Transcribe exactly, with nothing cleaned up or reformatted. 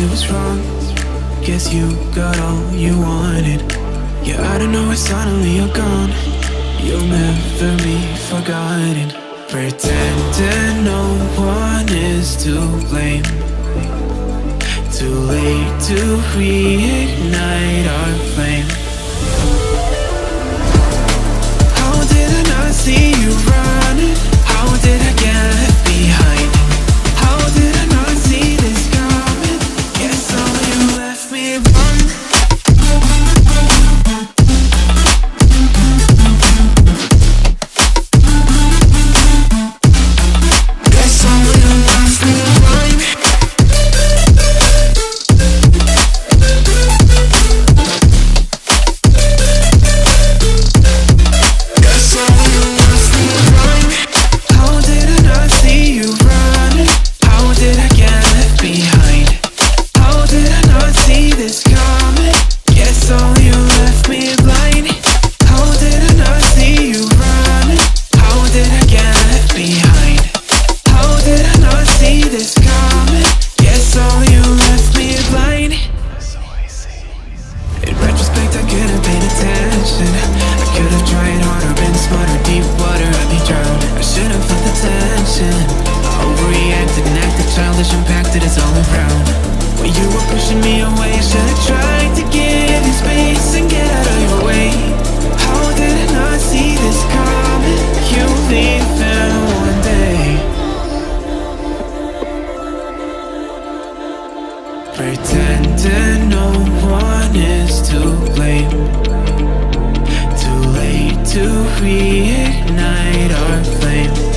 it was wrong. Guess you got all you wanted. Yeah, I don't know why suddenly you're gone. You'll never be forgotten. Pretending no one is to blame. Too late to reignite our flame. How did I not see you running? How did I get left behind? How did I not see this coming? Guess all you left me run. Guess all you left me run. Guess all you left me run. How did I not see you running? How did I get left behind? How did I not see this coming? Guess all you left me blind. How did I not see you running? How did I get left behind? How did I not see this coming? Guess all you left me blind. In retrospect, I could have paid attention. I could have tried harder, been smarter. Deep water, I'd be drowned. I should have felt the tension. I overreacted and acted childish, impacted, it's all around. When you were pushing me away, I should have tried to give you space and get out of your way. How did I not see this coming? You leaving one day. Pretending no one is to blame. Too late to reignite our flame.